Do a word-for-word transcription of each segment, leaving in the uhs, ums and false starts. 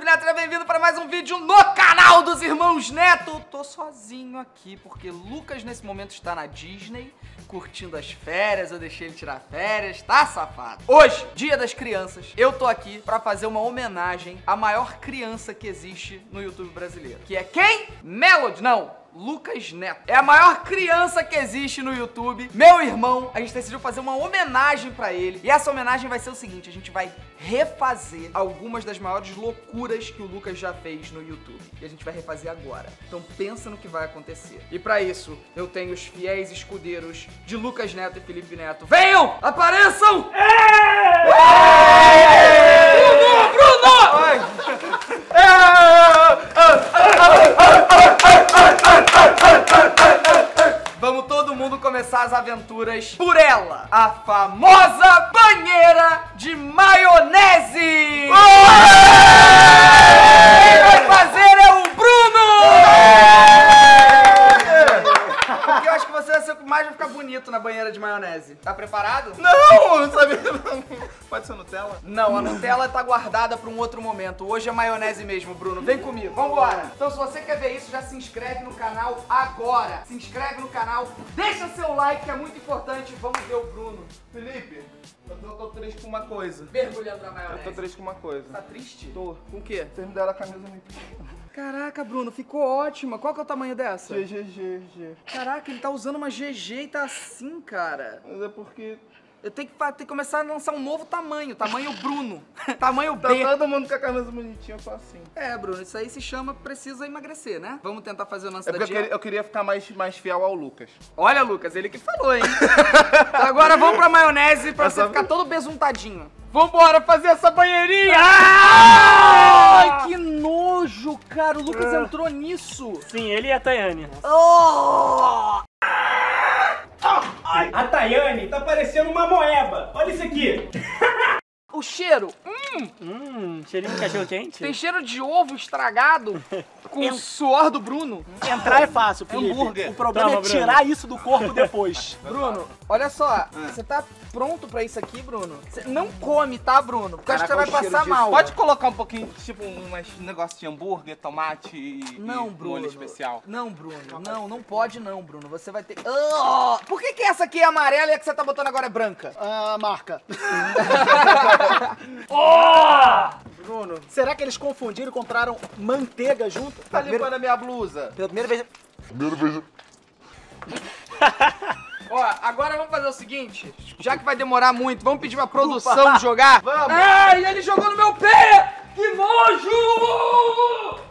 Neto, seja bem-vindo para mais um vídeo no canal dos Irmãos Neto. Tô sozinho aqui porque Lucas nesse momento está na Disney, curtindo as férias, eu deixei ele tirar férias, tá safado? Hoje, dia das crianças, eu tô aqui pra fazer uma homenagem à maior criança que existe no YouTube brasileiro. Que é quem? Melody, não. Lucas Neto. É a maior criança que existe no YouTube. Meu irmão, a gente decidiu fazer uma homenagem pra ele. E essa homenagem vai ser o seguinte, a gente vai refazer algumas das maiores loucuras que o Lucas já fez no YouTube. E a gente vai refazer agora. Então pensa no que vai acontecer. E pra isso, eu tenho os fiéis escudeiros de Lucas Neto e Felipe Neto. Venham! Apareçam! É! É! Bruno! Bruno! Vamos todo mundo começar as aventuras por ela, a famosa banheira de maionese! Quem vai fazer é o Bruno! Porque eu acho que você vai ser o que mais vai ficar bonito na banheira de maionese. Tá preparado? Não, não sabia. Pode ser Nutella? Não, a Nutella tá guardada pra um outro momento. Hoje é maionese mesmo, Bruno. Vem comigo, vambora! Então se você quer ver isso, já se inscreve no canal agora. Se inscreve no canal, deixa seu like que é muito importante. Vamos ver o Bruno. Felipe, eu tô, tô triste com uma coisa. Mergulhando na maionese. Eu tô triste com uma coisa. Tá triste? Tô. Com o quê? Vocês me deram a camisa muito pequena. Caraca, Bruno, ficou ótima. Qual que é o tamanho dessa? G G G G. Caraca, ele tá usando uma G G e tá assim, cara. Mas é porque... Eu tenho que, ter que começar a lançar um novo tamanho, tamanho Bruno. Tamanho Tá B. todo mundo com a camisa bonitinha, eu tô assim. É, Bruno, isso aí se chama precisa emagrecer, né? Vamos tentar fazer o lance É da porque eu dieta. queria, eu queria ficar mais, mais fiel ao Lucas. Olha, Lucas, ele que falou, hein? Então agora vamos pra maionese pra Essa- você ficar todo besuntadinho. Vambora fazer essa banheirinha! Ai, que nojo, cara. O Lucas entrou nisso. Sim, ele e a Tayane. Oh! A Tayane tá parecendo uma moeba. Olha isso aqui. O cheiro. Hum, Hum, cheirinho de cachorro quente. tem cheiro de ovo estragado com o suor do Bruno. Entrar é fácil, Felipe. Hambúrguer. O problema Toma, é tirar isso do corpo depois. Bruno, olha só. Você tá pronto pra isso aqui, Bruno? Você não come, tá, Bruno? Porque acho que você vai passar mal. Pode colocar um pouquinho, tipo, um negócio de hambúrguer, tomate e, Não, e Bruno. molho especial. Não, Bruno. Não, não pode não, Bruno. Você vai ter... Ah! Por que que essa aqui é amarela e a que você tá botando agora é branca? Ah, marca. Bruno. Será que eles confundiram e compraram manteiga junto? Tá limpando a minha blusa. Pela primeira vez... Ó, agora vamos fazer o seguinte. Já que vai demorar muito, vamos pedir pra produção jogar? Vamos. Ai, ele jogou no meu pé! Que nojo!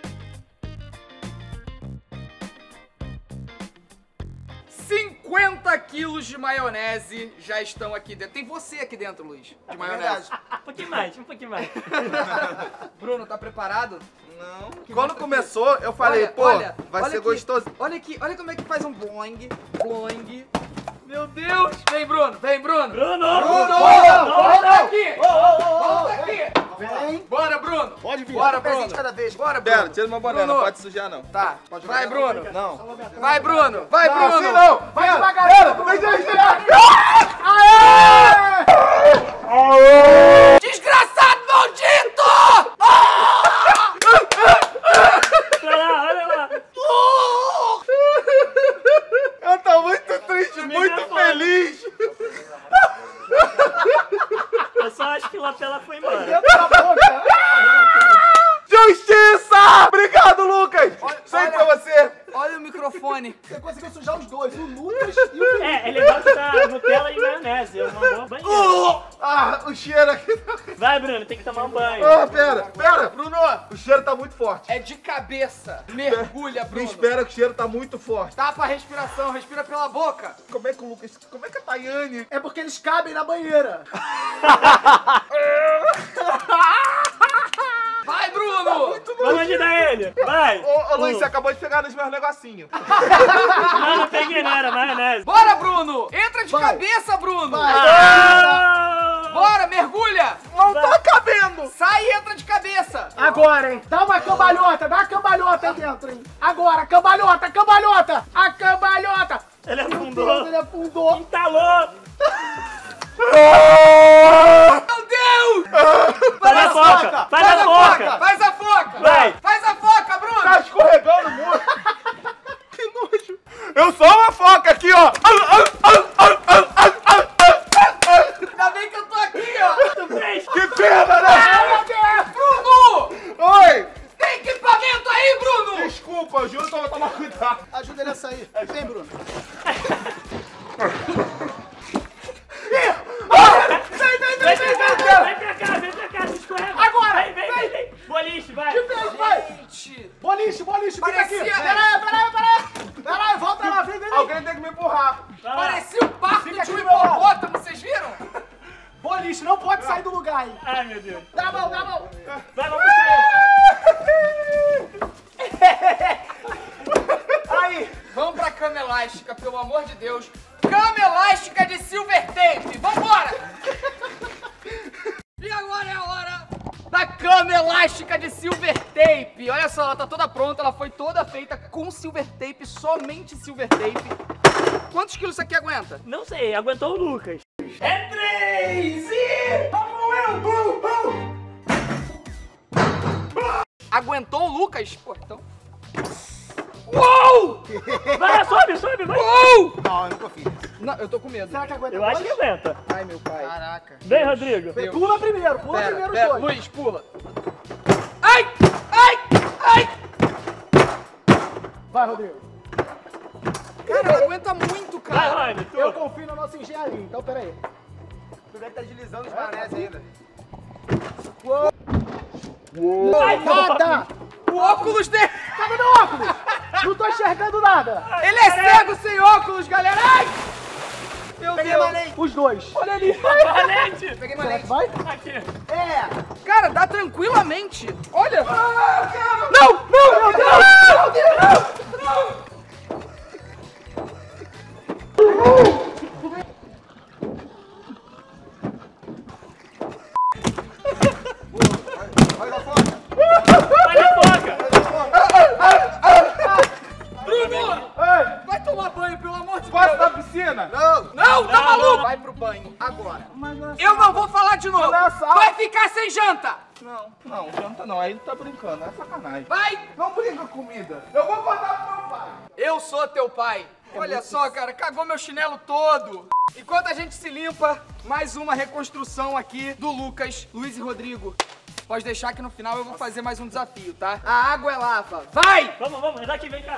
cinquenta quilos de maionese já estão aqui dentro. Tem você aqui dentro, Luiz, de maionese. Um pouquinho mais, um pouquinho mais. Bruno, tá preparado? Não. Que Quando bom que começou, eu falei, Olha, pô, olha, vai olha ser aqui. gostoso. Olha aqui, olha como é que faz um boing, boing. Meu Deus! Vem, Bruno, vem, Bruno! Bruno! Bruno! Bruno! Volta aqui! Volta aqui! Vem. Bora, Bruno! Pode vir. Bora, Um pezinho Bruno! de cada vez. Bora, Bruno! Pera, tira meu boné, Bruno. não pode sujar não. Tá, vai, Bruno! Não. Vai, Bruno! Vai, Não, Bruno! assim não. Vai Pera, devagarinho, pera, deixa eu girar. Desgraçado maldito! Olha lá, olha lá. Eu tô muito triste, muito Megafone. feliz. Eu só acho que o lapela foi embora. Justiça! Obrigado, Lucas! Sempre olha- pra você! Olha o microfone. Você conseguiu sujar os dois, o Lucas e o Felipe. É, é legal que tá Nutella e maionese. É uma boa banheira. Ah, o cheiro aqui. Vai, Bruno, tem que tomar um banho. Ah, pera, pera, Bruno! O cheiro tá muito forte. É de cabeça. Mergulha, Me Bruno. espera que o cheiro tá muito forte. Tapa a respiração, respira pela boca. Como é que o Lucas. Como é que a Tayane. É porque eles cabem na banheira. Vai, Bruno! Vamos ajudar ele. Vai. Ô, ô Luiz, Um. você acabou de pegar nos meus negocinhos. Não, não peguei, não era maionese. Bora, Bruno! Entra de Vai. cabeça, Bruno! Vai. Ah! Bora, mergulha! Não tá cabendo! Sai e entra de cabeça! Agora, hein? Dá uma cambalhota, dá uma cambalhota aí dentro, hein? Agora, cambalhota, cambalhota! A cambalhota! Ele Meu afundou. Deus, ele afundou. Entalou. Meu Deus! Faz a foca. Faz a foca. Faz a cima, né? Ai, meu Deus! Bruno! Oi! Tem equipamento aí, Bruno! Desculpa, eu juro que eu vou tomar cuidado. Ajuda ele a sair. Vem, Bruno. Vem, vem, vem, Vem vem, pra vem, cá, vem. vem pra cá, vem pra cá, se escorrega. Agora, Vem, vem, vem, vem. Boliche, vai. Que fez, vai. Gente, Boliche, boliche, fica aqui. Parecia- Peraí, peraí, peraí. Peraí, volta lá, vem, vem, vem. Alguém tem que me empurrar. Vai lá. parecia o parto Fica de um aqui do meu lado. hipopótamo, vocês viram? Boliche, não pode sair do lugar, hein. Ai, meu Deus. Dá a mão, dá a mão. Vai, vamos sair. Aí. Vamos pra cama elástica, pelo amor de Deus. Cama elástica de silver tape. Vambora! E agora é a hora da cama elástica de silver tape. Olha só, ela tá toda pronta, ela foi toda feita com silver tape, somente silver tape. Quantos quilos isso aqui aguenta? Não sei, aguentou o Lucas. É três e... Vamos eu, bum, bum. Aguentou o Lucas? Pô, então... Uou! Vai, sobe, sobe, vai. Uou! Não, eu não confio. Não, eu tô com medo. Será que aguenta Eu acho dois? que aguenta. Ai, meu pai. Caraca. Vem, Rodrigo. Deus. Pula primeiro, pula Pera, primeiro os pera, dois. Luiz, pula. Ai! Ai! Ai! Vai, Rodrigo. Cara, ela aguenta muito, Vai, cara. Rony, tu. Eu confio na nossa engenharia, então peraí. Tu deve estar deslizando os maionese ainda. Ai, Nada! O óculos dele... Cadê meu óculos? Não tô enxergando nada. Ele é cego sem óculos, galera! Ai! Meu Peguei Deus! malente. Os dois. Olha ali! Valente. Peguei Será malente. que vai? Aqui. É. Cara, dá tranquilamente. Olha! Não, Não! Não! Meu Deus! Meu Deus! Não! Vai lá fora. Vai na boca. Bruno! Ei, Vai tomar banho, pelo amor de posso Deus! da piscina? Não. Não, tá Não, maluco? não, não. Vai pro banho, agora. Mas não é Eu não vou falar de novo. Não é sal. Vai ficar sem janta. Não, não, janta não. Aí tá brincando, é sacanagem. Vai. Não brinca com comida. Eu vou contar pro meu pai. Eu sou teu pai. Olha só, cara, cagou meu chinelo todo. Enquanto a gente se limpa, mais uma reconstrução aqui do Lucas, Luiz e Rodrigo. Pode deixar que no final eu vou fazer mais um desafio, tá? A água é lava. Vai! Vamos, vamos, é daqui, vem cá.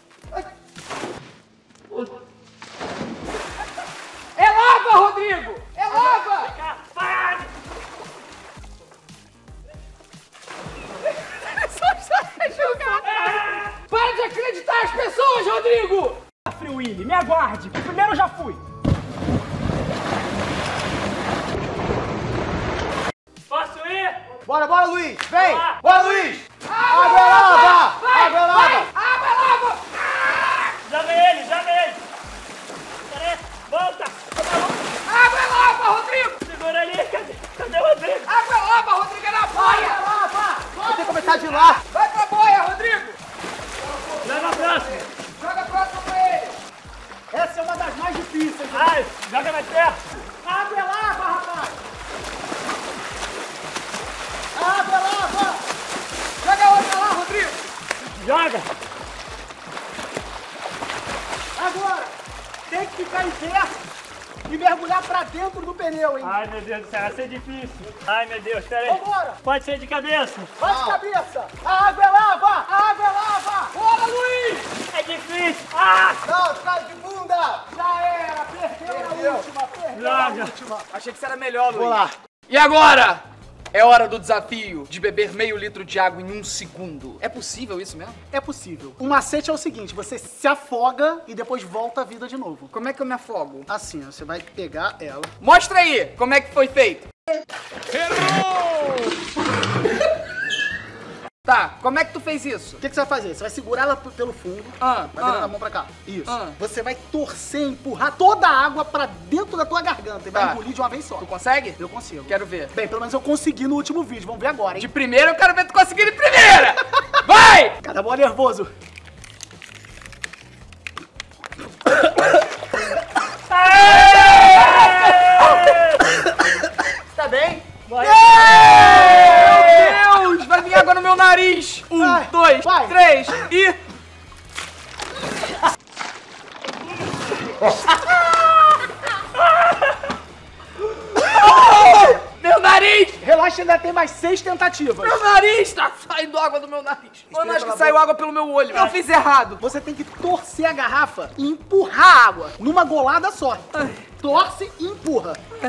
É lava, Rodrigo! É lava! Vem cá. Vai. Para de acreditar as pessoas, Rodrigo! Free Willy, me aguarde. Primeiro eu já fui. Posso ir? Bora, bora, Luiz. Vem. Vai. Bora, Luiz. Água é lava. Água é lava. Água é lava! Chama ele, chama ele. Peraí, volta. Água é lava, Rodrigo! Segura ali, cadê, cadê o Rodrigo? Água é lava, Rodrigo, é na boia! Lava. Vou ter que começar de lá. Vai pra boia, Rodrigo! Leva a próxima. Joga a próxima pra ele! Essa é uma das mais difíceis. Ai, joga mais perto. Água é lava, rapaz. Água é lava. Joga a outra lá, Rodrigo! Joga. Agora, tem que ficar em pé e mergulhar pra dentro do pneu, hein? Ai, meu Deus do céu, vai ser difícil. Ai, meu Deus, pera aí. Vambora. Pode ser de cabeça. Vai de cabeça. A água é lava. A água é lava. Bora, Luiz! É difícil. Ah! Não, cara de bunda. Já era. Perdeu, Perdeu. a última. Perdeu Droga. a última. Achei que isso era melhor, Luiz. Vou lá. E agora? É hora do desafio de beber meio litro de água em um segundo. É possível isso mesmo? É possível. O macete é o seguinte, você se afoga e depois volta à vida de novo. Como é que eu me afogo? Assim, ó, você vai pegar ela. Mostra aí como é que foi feito. Tá, como é que tu fez isso? O que, que você vai fazer? Você vai segurar ela p- pelo fundo, Ah, vai virando ah. a mão pra cá. Isso. Ah. Você vai torcer, empurrar toda a água pra dentro da tua garganta e vai Tá. engolir de uma vez só. Tu consegue? Eu consigo. Quero ver. Bem, pelo menos eu consegui no último vídeo. Vamos ver agora, hein? De primeira eu quero ver tu conseguir de primeira! Vai! Cada bola nervoso. Tá bem? Vai. Meu Deus! Vai vir água no meu nariz! Um, Vai, dois, vai. três e... Meu nariz! Relaxa, ainda tem mais seis tentativas. Meu nariz tá saindo água do meu nariz. Eu acho que saiu água pelo meu olho. Eu fiz errado. Você tem que torcer a garrafa e empurrar a água numa golada só. Torce e empurra.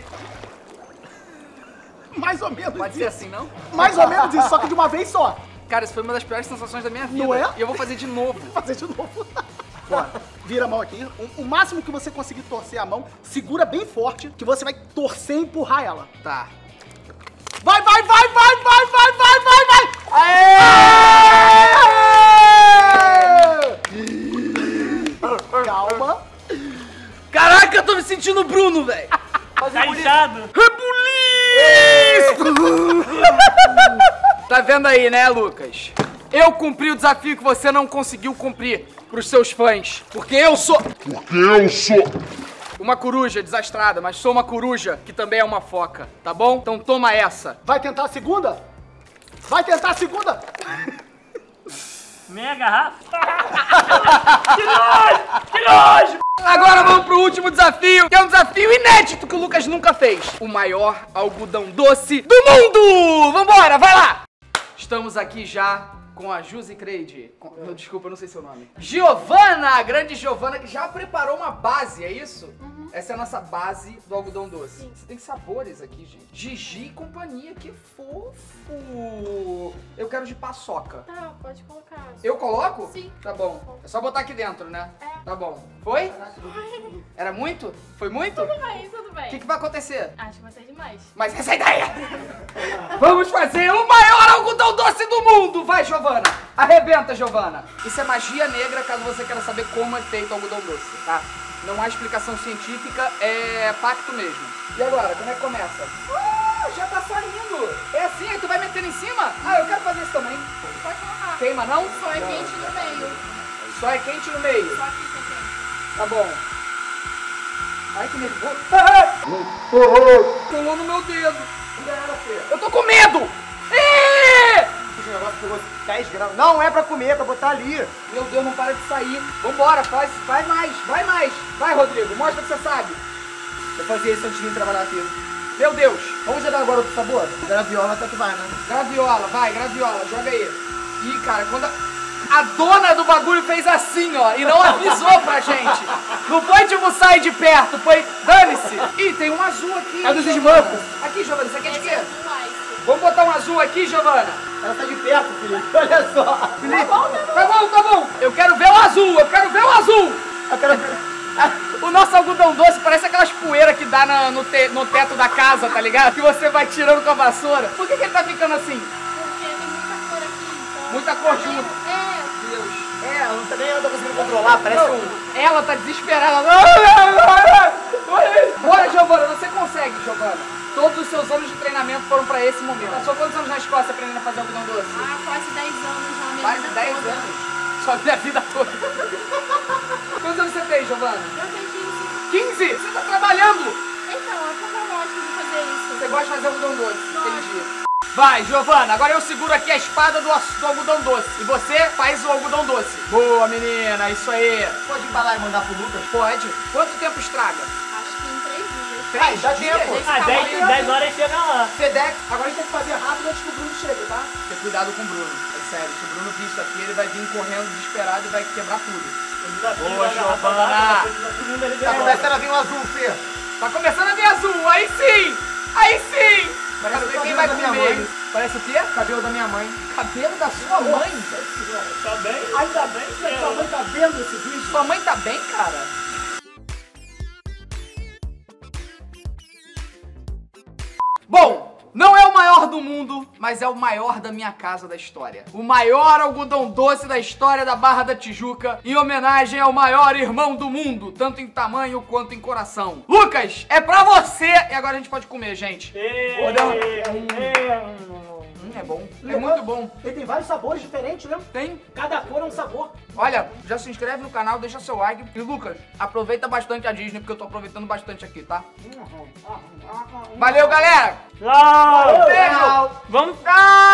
Mais ou menos Pode isso. ser assim, não? Mais ou menos isso, só que de uma vez só. Cara, isso foi uma das piores sensações da minha vida. Não é? E eu vou fazer de novo. Vou fazer de novo. Bora. Vira a mão aqui. O, o máximo que você conseguir torcer a mão, segura bem forte, que você vai torcer e empurrar ela. Tá. Vai, vai, vai, vai, vai, vai, vai, vai, vai! Aê! Calma. Caraca, eu tô me sentindo Bruno, velho. Tá inchado. Rebuliço! Tá vendo aí, né, Lucas? Eu cumpri o desafio que você não conseguiu cumprir pros seus fãs. Porque eu sou... Porque eu sou... uma coruja desastrada, mas sou uma coruja que também é uma foca, tá bom? Então toma essa. Vai tentar a segunda? Vai tentar a segunda? Meia garrafa. Que nojo! Que nojo! Agora vamos pro último desafio, que é um desafio inédito que o Lucas nunca fez. O maior algodão doce do mundo! Vambora, vai lá! Estamos aqui já com a Juzi Creide. Com... Meu, desculpa, eu não sei seu nome. Giovana, a grande Giovana, que já preparou uma base, é isso? Uhum. Essa é a nossa base do algodão doce. Sim. Você tem sabores aqui, gente. Gigi e companhia, que fofo! Eu quero de paçoca. Tá, pode colocar. Eu coloco? Sim. Tá bom. É só botar aqui dentro, né? É. Tá bom. Foi? Foi. Era muito? Foi muito? Tudo bem, tudo O bem. que, que vai acontecer? Acho que vai ser demais. Mas essa é a ideia! Vamos fazer o maior algodão doce do mundo! Vai, Giovana! Arrebenta, Giovana! Isso é magia negra, caso você queira saber como é feito o algodão doce, tá? Não há explicação científica, é pacto mesmo. E agora, como é que começa? Ah, já tá saindo! É assim, aí tu vai metendo em cima? Ah, eu quero fazer isso também. Pode colocar. Queima não? Só é quente no meio. Só é quente no meio. Só aqui que é quente. Tá bom. Ai, que nervoso. Ah! Colou no meu dedo. Eu tô com medo! Ih! Esse negócio pegou dez graus. Não é pra comer, é pra botar ali. Meu Deus, não para de sair. Vambora, faz, vai mais, vai mais. Vai, Rodrigo, mostra que você sabe. Eu fazia isso antes de vir trabalhar aqui. Meu Deus. Vamos jogar agora outro sabor? Graviola até que vai, né? Graviola, vai, graviola, joga aí. Ih, cara, quando a, a dona do bagulho fez assim, ó, e não avisou pra gente. Não foi tipo sair de perto, foi dane-se. Ih, tem um azul aqui. É dos Giovana. Smurfs. Aqui, Giovana, isso aqui é de Esse quê? é do ice. Vamos botar um azul aqui, Giovana. Ela tá de perto, Felipe. Olha só. Felipe, Tá bom, tá bom. Eu quero ver o azul, eu quero ver o azul. eu quero ver. O nosso algodão doce parece aquelas poeiras que dá na- no, te- no teto da casa, tá ligado? Que você vai tirando com a vassoura. Por que, que ele tá ficando assim? Porque tem muita cor aqui, então... Muita cor É, junto. É. Deus. É, ela não tá nem eu tô conseguindo controlar, parece Não, um... ela tá desesperada. Bora, Giovana, você consegue, Giovana. Todos os seus anos de treinamento foram pra esse momento. Passou quantos anos na escola você aprendendo a fazer algodão doce? Ah, quase dez anos já. Minha Mais de vida dez toda. anos. Só minha vida toda. Quantos anos você tem, Giovana? Eu tenho quinze. quinze? Você tá trabalhando. Então, é como eu gosto de fazer isso. Você gosta de fazer algodão doce, entendi. Vai, Giovana, agora eu seguro aqui a espada do, aç- do algodão doce. E você faz o algodão doce. Boa, menina, isso aí. Pode embalar e mandar pro Lucas? Pode. Quanto tempo estraga? Acho que em três dias. Três dá dias? tempo. Desse Ah, tamanho. dez horas chega lá. Fedex. Agora a gente tem que fazer rápido antes que o Bruno chegue, tá? Ter cuidado com o Bruno. É sério, se o Bruno vir isso aqui, ele vai vir correndo desesperado e vai quebrar tudo. Boa, Giovana. Tá começando a vir um azul, Fê. Tá começando a vir azul. Aí sim. Aí sim. Parece Quero ver o quem cabelo vai da minha comer. mãe. Parece o quê? Cabelo da minha mãe. Cabelo da sua mãe. Tá bem? Ainda bem que a sua mãe tá vendo esse vídeo. Sua mãe tá bem, cara? Bom, não é o maior do mundo, mas é o maior da minha casa da história. O maior algodão doce da história da Barra da Tijuca, em homenagem ao maior irmão do mundo, tanto em tamanho quanto em coração. Lucas, é pra você! E agora a gente pode comer, gente. Podemos- Hum, é bom. É muito bom. Ele tem vários sabores diferentes, né? Tem? Cada cor é um sabor. Olha, já se inscreve no canal, deixa seu like. E Lucas, aproveita bastante a Disney, porque eu tô aproveitando bastante aqui, tá? Valeu, galera! Tchau! Beijo! Vamos... Tchau!